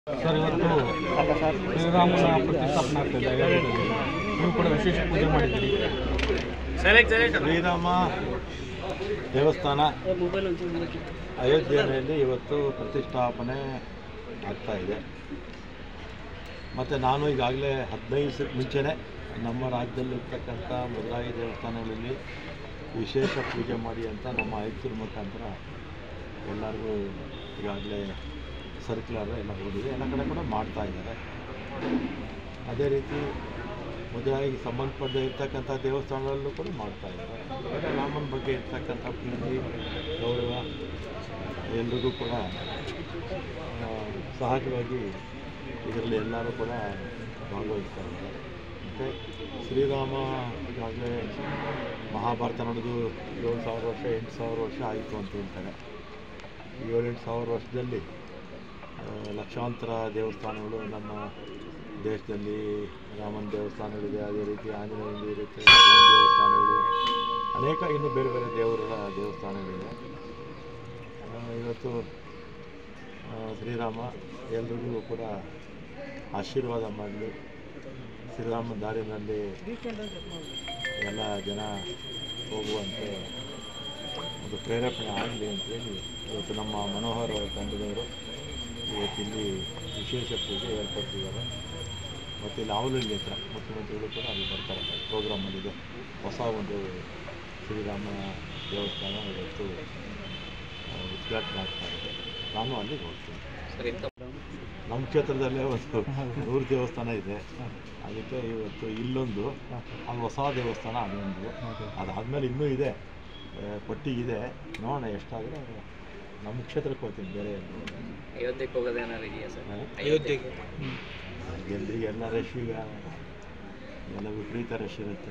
Sir ಇವತ್ತು ಶ್ರೀರಾಮನ ಪ್ರತಿಷ್ಠಾಪನೆ ಆಗ್ತಿದೆ ಅಯೋಧ್ಯೆಯಲ್ಲಿ. ನೀವು ಕೂಡ ವಿಶೇಷ ಪೂಜೆ ಮಾಡಿದ್ದೀರಿ. ಶ್ರೀರಾಮ ದೇವಸ್ಥಾನ ಅಯೋಧ್ಯೆಯಲ್ಲಿ ಇವತ್ತು ಪ್ರತಿಷ್ಠಾಪನೆ ಆಗ್ತಾ ಇದೆ. ಮತ್ತು ನಾನು ಈಗಾಗಲೇ 15 ದಿವಸಕ್ಕೆ ಮುಂಚೆನೇ ನಮ್ಮ ರಾಜ್ಯದಲ್ಲಿರ್ತಕ್ಕಂಥ ಮುಜರಾಯಿ ದೇವಸ್ಥಾನಗಳಲ್ಲಿ ವಿಶೇಷ ಪೂಜೆ ಮಾಡಿ ಅಂತ ನಮ್ಮ ಆಯುಕ್ತರ ಮುಖಾಂತರ ಎಲ್ಲರಿಗೂ ಈಗಾಗಲೇ ಸರ್ಕ್ಯುಲರ್ ಎಲ್ಲ ಹೋಗಿದೆ. ಎಲ್ಲ ಕಡೆ ಕೂಡ ಮಾಡ್ತಾ ಇದ್ದಾರೆ. ಅದೇ ರೀತಿ ಮುಜರಾಯಿಗೆ ಸಂಬಂಧಪಟ್ಟ ಇರ್ತಕ್ಕಂಥ ದೇವಸ್ಥಾನಗಳಲ್ಲೂ ಕೂಡ ಮಾಡ್ತಾ ಇದ್ದಾರೆ. ರಾಮನ ಬಗ್ಗೆ ಇರ್ತಕ್ಕಂಥ ಪ್ರೀತಿ ಗೌರವ ಎಲ್ರಿಗೂ ಕೂಡ ಸಹಜವಾಗಿ ಇದರಲ್ಲಿ ಎಲ್ಲರೂ ಕೂಡ ಭಾಗವಹಿಸ್ತಾ ಇದ್ದಾರೆ. ಮತ್ತು ಶ್ರೀರಾಮ ಈಗಾಗಲೇ ಮಹಾಭಾರತ ನಡೆದು 7,000 ವರ್ಷ 8,000 ವರ್ಷ ಆಯಿತು ಅಂತ ಹೇಳ್ತಾರೆ. 7,000-8,000 ವರ್ಷದಲ್ಲಿ ಲಕ್ಷಾಂತರ ದೇವಸ್ಥಾನಗಳು ನಮ್ಮ ದೇಶದಲ್ಲಿ ರಾಮನ ದೇವಸ್ಥಾನಗಳಿದೆ. ಅದೇ ರೀತಿ ಆಂಜನೇಯಂದು ಇರುತ್ತೆ, ದೇವಸ್ಥಾನಗಳು ಅನೇಕ ಇನ್ನೂ ಬೇರೆ ಬೇರೆ ದೇವರ ದೇವಸ್ಥಾನಗಳಿವೆ. ಇವತ್ತು ಶ್ರೀರಾಮ ಎಲ್ರಿಗೂ ಕೂಡ ಆಶೀರ್ವಾದ ಮಾಡಲಿ, ಶ್ರೀರಾಮನ ದಾರಿನಲ್ಲಿ ಎಲ್ಲ ಜನ ಹೋಗುವಂತೆ ಒಂದು ಪ್ರೇರೇಪಣೆ ಆಗಲಿ ಅಂತೇಳಿ ಇವತ್ತು ನಮ್ಮ ಮನೋಹರ್ ತಂಡದವರು ಇವತ್ತಿಲ್ಲಿ ವಿಶೇಷ ಪೂಜೆ ಏರ್ಪಡಿಸಿದ್ದಾರೆ. ಮತ್ತು ಇಲ್ಲಿ ಆವಲಹಳ್ಳಿ ಹತ್ರ ಮುಖ್ಯಮಂತ್ರಿಗಳು ಕೂಡ ಅಲ್ಲಿ ಬರ್ತಾರೆ. ಪ್ರೋಗ್ರಾಮಲ್ಲಿದೆ ಹೊಸ ಒಂದು ಶ್ರೀರಾಮ ದೇವಸ್ಥಾನ ಇವತ್ತು ಉದ್ಘಾಟನೆ ಆಗ್ತಾ ಇದೆ. ನಾನು ಅಲ್ಲಿಗೆ ಹೋಗ್ತೀನಿ. ನಮ್ಮ ಕ್ಷೇತ್ರದಲ್ಲೇ ಒಂದು 100 ದೇವಸ್ಥಾನ ಇದೆ. ಅದಕ್ಕೆ ಇವತ್ತು ಇಲ್ಲೊಂದು, ಅಲ್ಲಿ ಹೊಸ ದೇವಸ್ಥಾನ ಅದೊಂದು, ಅದಾದಮೇಲೆ ಇನ್ನೂ ಇದೆ, ಪಟ್ಟಿಗಿದೆ. ನೋಡೋಣ ಎಷ್ಟಾದರೆ ನಮ್ಮ ಕ್ಷೇತ್ರಕ್ಕೆ ಹೋಗ್ತೀನಿ. ಬೇರೆ ಅಯೋಧ್ಯೆಗೆ ಹೋಗೋದೇನಾರು ಇದೆಯಾ ಸರ್? ಅಯೋಧ್ಯೆಗೆ ಎಲ್ರಿಗೆ ಎಲ್ಲ ರಶ್, ಈಗ ಎಲ್ಲ ವಿಪರೀತ ರಶ್ ಇರುತ್ತೆ.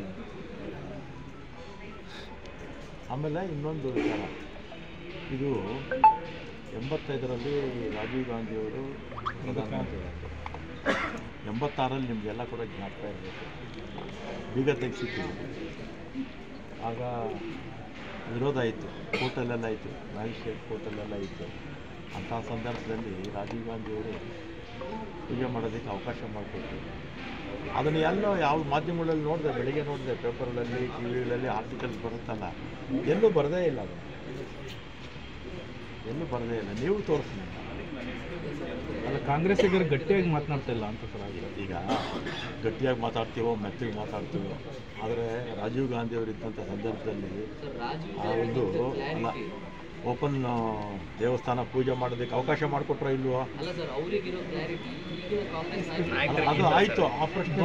ಆಮೇಲೆ ಇನ್ನೊಂದು ವಿಚಾರ, ಇದು 85ರಲ್ಲಿ ರಾಜೀವ್ ಗಾಂಧಿಯವರು ಪ್ರಧಾನಮಂತ್ರಿಯಾದರು. 86ರಲ್ಲಿ ನಿಮಗೆಲ್ಲ ಕೂಡ ಜ್ಞಾಪಕ ಇರಬೇಕು, ಬೀಗ ತೆಗೆಸಿತ್ತು. ಆಗ ವಿರೋಧ ಇತ್ತು, ಕೋರ್ಟಲ್ಲೆಲ್ಲ ಇತ್ತು, ಮ್ಯಾಜಿಸ್ಟ್ರೇಟ್ ಕೋರ್ಟಲ್ಲೆಲ್ಲ ಇತ್ತು. ಅಂಥ ಸಂದರ್ಭದಲ್ಲಿ ರಾಜೀವ್ ಗಾಂಧಿಯವರು ಪೂಜೆ ಮಾಡೋದಕ್ಕೆ ಅವಕಾಶ ಮಾಡಿಕೊಟ್ರು. ಅದನ್ನು ಎಲ್ಲೋ ಯಾವ ಮಾಧ್ಯಮಗಳಲ್ಲಿ ನೋಡಿದೆ, ಬೆಳಿಗ್ಗೆ ನೋಡಿದೆ, ಪೇಪರ್ಗಳಲ್ಲಿ ಟಿ ವಿಗಳಲ್ಲಿ ಆರ್ಟಿಕಲ್ಸ್ ಬರುತ್ತಲ್ಲ, ಎಲ್ಲೂ ಬರದೇ ಇಲ್ಲ. ಅದು ಎಲ್ಲೂ ಬರದೇ ಇಲ್ಲ. ನೀವು ತೋರಿಸಿ. ಅಲ್ಲ, ಕಾಂಗ್ರೆಸ್ಸಿಗರು ಗಟ್ಟಿಯಾಗಿ ಮಾತನಾಡ್ತಿಲ್ಲ ಅಂತ ಸರ್ ಆಗಿದೆ. ಈಗ ಗಟ್ಟಿಯಾಗಿ ಮಾತಾಡ್ತೀವೋ ಮೆತ್ತಗೆ ಮಾತಾಡ್ತೀವೋ, ಆದರೆ ರಾಜೀವ್ ಗಾಂಧಿ ಅವರು ಇದ್ದಂಥ ಸಂದರ್ಭದಲ್ಲಿ ಆ ಒಂದು ಅಲ್ಲ ಓಪನ್ ದೇವಸ್ಥಾನ ಪೂಜೆ ಮಾಡೋದಕ್ಕೆ ಅವಕಾಶ ಮಾಡಿಕೊಟ್ರೋ ಇಲ್ವೋ? ಅದು ಆಯಿತು, ಆ ಪ್ರಶ್ನೆ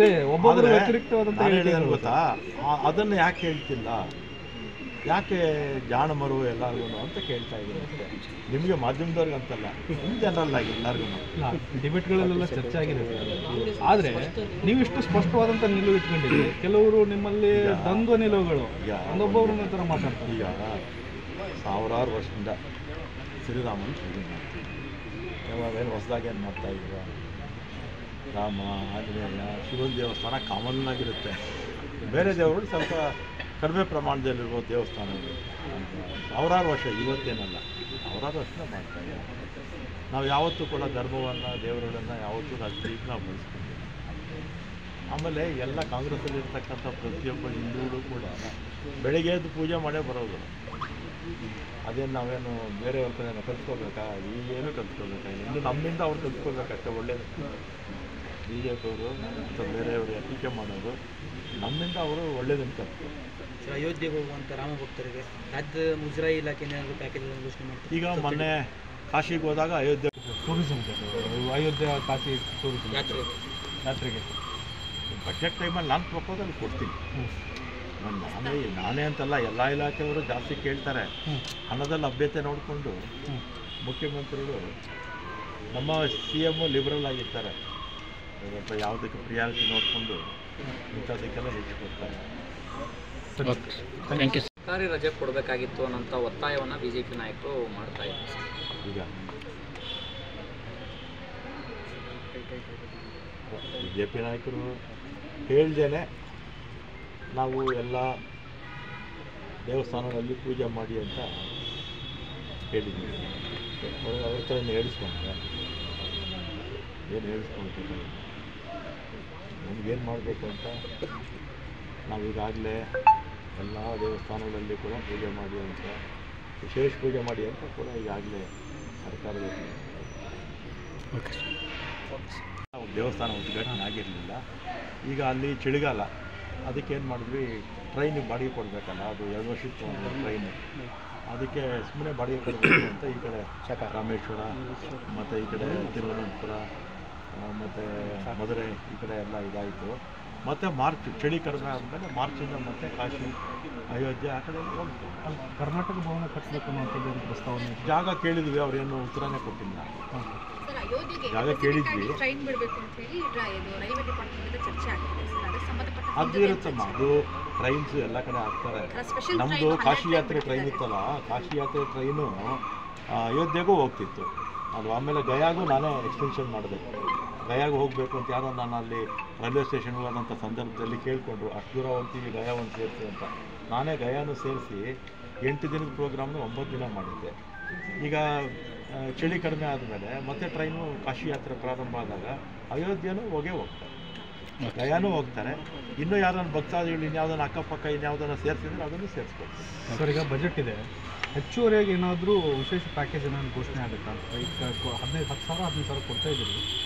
ಗೊತ್ತಾ. ಅದನ್ನು ಯಾಕೆ ಹೇಳ್ತಿಲ್ಲ, ಯಾಕೆ ಜಾಣ ಮರು ಎಲ್ಲರಿಗೂ ಅಂತ ಕೇಳ್ತಾ ಇದ್ದೀನಿ ಅಷ್ಟೇ. ನಿಮಗೆ ಮಾಧ್ಯಮದವ್ರಿಗೆ ಅಂತಲ್ಲ, ಜನರಲ್ ಆಗಿ ಎಲ್ಲರಿಗೂ ಡಿಬೇಟ್ಗಳಲ್ಲೆಲ್ಲ ಚರ್ಚೆ ಆಗಿದೆ. ಆದರೆ ನೀವಿಷ್ಟು ಸ್ಪಷ್ಟವಾದಂಥ ನಿಲುವು ಇಟ್ಕೊಂಡಿದ್ದೀರಿ. ಕೆಲವರು ನಿಮ್ಮಲ್ಲಿ ದ್ವಂದ್ವ ನಿಲುವುಗಳು, ಒಂದೊಬ್ಬೊಬ್ಬರನ್ನ ಥರ ಮಾತಾಡ್ತಾರೆ. ಈಗ ಸಾವಿರಾರು ವರ್ಷದಿಂದ ಶ್ರೀರಾಮನ ಪೂಜೆ ಮಾಡ್ತೀವಿ. ಯಾವಾಗೇನು ಹೊಸದಾಗಿ ಏನು ಮಾಡ್ತಾಯಿದ್ದೀರ? ರಾಮ, ಆಂಜನೇಯ, ಶಿವನ ದೇವಸ್ಥಾನ ಕಾಮನ್ ಆಗಿರುತ್ತೆ. ಬೇರೆ ದೇವರು ಸ್ವಲ್ಪ ಕಡಿಮೆ ಪ್ರಮಾಣದಲ್ಲಿರುವ ದೇವಸ್ಥಾನಗಳು ಸಾವಿರಾರು ವರ್ಷ, ಇವತ್ತೇನಲ್ಲ, ಸಾವಿರಾರು ವರ್ಷ ಮಾಡ್ತಾಯಿದ್ದೀವಿ. ನಾವು ಯಾವತ್ತೂ ಕೂಡ ಧರ್ಮವನ್ನು, ದೇವರುಗಳನ್ನು ಯಾವತ್ತೂ ರಾಜಕೀಯಕ್ಕೆ ನಾವು ಬಳಸ್ಕೊಂಡಿದ್ದೀವಿ. ಆಮೇಲೆ ಎಲ್ಲ ಕಾಂಗ್ರೆಸ್ಸಲ್ಲಿರ್ತಕ್ಕಂಥ ಪ್ರತಿಯೊಬ್ಬ ಹಿಂದೂಗಳು ಕೂಡ ಬೆಳಗ್ಗೆ ಎದ್ದು ಪೂಜೆ ಮಾಡೇ ಬರೋದು. ಅದೇನು ನಾವೇನು ಬೇರೆಯವ್ರ ಕಡೆ ಕಲ್ತ್ಕೋಬೇಕಾ? ಏನು ಕಲ್ತ್ಕೋಬೇಕಾಗಿಲ್ಲ. ಇನ್ನು ನಮ್ಮಿಂದ ಅವ್ರು ಕಲ್ತ್ಕೋಬೇಕಷ್ಟೇ. ಒಳ್ಳೆಯದು ಬಿ ಜೆ ಪಿಯವರು ಅಥವಾ ಬೇರೆಯವರು ಟೀಕೆ ಮಾಡೋದು, ನಮ್ಮಿಂದ ಅವರು ಒಳ್ಳೆಯದನ್ನು ಕಲ್ತ್ಕೋ. ಅಯೋಧ್ಯೆಗೆ ಹೋಗುವಂಥ ರಾಮ ಭಕ್ತರಿಗೆ ರಾಜ್ಯದ ಮುಜರಾಯಿ ಇಲಾಖೆಯಿಂದ ಏನಾದರೂ ಪ್ಯಾಕೇಜ್ ಘೋಷಣೆ ಮಾಡ್ತಾರೆ. ಈಗ ಮೊನ್ನೆ ಕಾಶಿಗೆ ಹೋದಾಗ ಅಯೋಧ್ಯೆ ಟೂರಿಸಮ್, ಅಯೋಧ್ಯೆ ಕಾಶಿ ಟೂರಿಸಮ್ ಯಾತ್ರೆಗೆ ಬಜೆಟ್ ಟೈಮಲ್ಲಿ ನಾನು ಪ್ರಪೋಸಲ್ ಕೊಡ್ತೀನಿ. ನಾನೇ ಅಂತಲ್ಲ, ಎಲ್ಲ ಇಲಾಖೆಯವರು ಜಾಸ್ತಿ ಕೇಳ್ತಾರೆ. ಹಣದ ಲಭ್ಯತೆ ನೋಡಿಕೊಂಡು ಮುಖ್ಯಮಂತ್ರಿಗಳು, ನಮ್ಮ CM ಲಿಬರಲ್ ಆಗಿರ್ತಾರೆ. ಯಾವುದಕ್ಕೆ ಪ್ರಿಯಾರಿಟಿ ನೋಡಿಕೊಂಡು ಇಂಥದಕ್ಕೆಲ್ಲ ಹೆಚ್ಚು ಕೊಡ್ತಾರೆ. ಸರ್ಕಾರಿ ರಜೆ ಕೊಡಬೇಕಾಗಿತ್ತು ಅನ್ನೋಂಥ ಒತ್ತಾಯವನ್ನು BJP ನಾಯಕರು ಮಾಡ್ತಾ ಇದ್ದಾರೆ. ಈಗ BJP ನಾಯಕರು ಹೇಳ್ದೇನೆ ನಾವು ಎಲ್ಲ ದೇವಸ್ಥಾನಗಳಲ್ಲಿ ಪೂಜೆ ಮಾಡಿ ಅಂತ ಹೇಳಿದ್ದೀವಿ. ಅವ್ರ ಹತ್ರ ಹೇಳಿಸ್ಕೊಂಡ್ರೆ ಏನು ಹೇಳಿಸ್ಕೊಳ್ಬೇಕು, ನಮಗೇನು ಮಾಡಬೇಕು ಅಂತ ನಾವೀಗಾಗಲೇ ಎಲ್ಲ ದೇವಸ್ಥಾನಗಳಲ್ಲಿ ಕೂಡ ಪೂಜೆ ಮಾಡಿ ಅಂತ, ವಿಶೇಷ ಪೂಜೆ ಮಾಡಿ ಅಂತ ಕೂಡ ಈಗಾಗಲೇ ಸರ್ಕಾರದ ದೇವಸ್ಥಾನ ಉದ್ಘಾಟನೆ ಆಗಿರಲಿಲ್ಲ. ಈಗ ಅಲ್ಲಿ ಚಳಿಗಾಲ, ಅದಕ್ಕೇನು ಮಾಡಿದ್ವಿ, ಟ್ರೈನಿಗೆ ಬಾಡಿಗೆ ಕೊಡಬೇಕಲ್ಲ, ಅದು 2 ವರ್ಷಕ್ಕೆ ಒಂದು ಟ್ರೈನು, ಅದಕ್ಕೆ ಸುಮ್ಮನೆ ಬಾಡಿಗೆ ಕೊಡಬೇಕು ಅಂತ ಈ ಕಡೆ ರಾಮೇಶ್ವರ ಮತ್ತು ಈ ಕಡೆ ತಿರುವನಂತಪುರ ಮತ್ತು ಮಧುರೆ ಈ ಕಡೆ ಎಲ್ಲ ಇದಾಯಿತು. ಮತ್ತು ಮಾರ್ಚ್ ಚಳಿ ಕಡಿಮೆ ಆದಮೇಲೆ ಮಾರ್ಚಿಂದ ಮತ್ತೆ ಕಾಶಿ, ಅಯೋಧ್ಯೆ ಆ ಕಡೆ ಹೋಗ್ತೀವಿ. ಅಲ್ಲಿ ಕರ್ನಾಟಕ ಭವನ ಕಟ್ಟಬೇಕು ಅನ್ನೋಂಥದ್ದು ಒಂದು ಪ್ರಸ್ತಾವನೆ ಜಾಗ ಕೇಳಿದ್ವಿ, ಅವ್ರೇನು ಉತ್ತರನೇ ಕೊಟ್ಟಿಲ್ಲ. ಜಾಗ ಕೇಳಿದ್ವಿ, ಅದು ಇರುತ್ತಮ್ಮ, ಅದು ಟ್ರೈನ್ಸ್ ಎಲ್ಲ ಕಡೆ ಹಾಕ್ತಾರೆ. ನಮ್ಮದು ಕಾಶಿ ಯಾತ್ರೆ ಟ್ರೈನ್ ಇತ್ತಲ್ಲ, ಕಾಶಿ ಯಾತ್ರೆ ಟ್ರೈನು ಅಯೋಧ್ಯೆಗೂ ಹೋಗ್ತಿತ್ತು. ಅದು ಆಮೇಲೆ ಗಯಾಗೂ ನಾನೇ ಎಕ್ಸ್ಟೆನ್ಷನ್ ಮಾಡಿದೆ. ಗಯಾಗೆ ಹೋಗಬೇಕು ಅಂತ ಯಾರೋ ನಾನು ಅಲ್ಲಿ ರೈಲ್ವೆ ಸ್ಟೇಷನ್ಗೆ ಹೋದಂಥ ಸಂದರ್ಭದಲ್ಲಿ ಕೇಳಿಕೊಂಡ್ರು, ಅಷ್ಟು ದೂರ ಹೋಗ್ತೀವಿ, ಗಯಾ ಒಂದು ಸೇರಿಸಿ ಅಂತ. ನಾನೇ ಗಯಾನು ಸೇರಿಸಿ 8 ದಿನದ ಪ್ರೋಗ್ರಾಮ್ನ 9 ದಿನ ಮಾಡಿದ್ದೆ. ಈಗ ಚಳಿ ಕಡಿಮೆ ಆದಮೇಲೆ ಮತ್ತೆ ಟ್ರೈನು ಕಾಶಿ ಯಾತ್ರೆ ಪ್ರಾರಂಭ ಆದಾಗ ಅಯೋಧ್ಯೆನೂ ಹೋಗ್ತಾರೆ, ಗಯಾನೂ ಹೋಗ್ತಾರೆ. ಇನ್ನೂ ಯಾರನ್ನು ಭಕ್ತಾದಿಗಳು ಇನ್ಯಾವುದನ್ನು ಅಕ್ಕಪಕ್ಕ ಇನ್ಯಾವುದನ್ನು ಸೇರಿಸಿದ್ರೆ ಅದನ್ನು ಸೇರಿಸ್ಕೊಡ್ತಾರೆ. ಸರ್, ಈಗ ಬಜೆಟ್ ಇದೆ, ಹೆಚ್ಚುವರಿಯಾಗಿ ಏನಾದರೂ ವಿಶೇಷ ಪ್ಯಾಕೇಜ್ ಏನಾದ್ರು ಘೋಷಣೆ ಆಗುತ್ತಾ? ಈಗ 10,000 ಕೊಡ್ತಾ ಇದ್ದೀರಿ,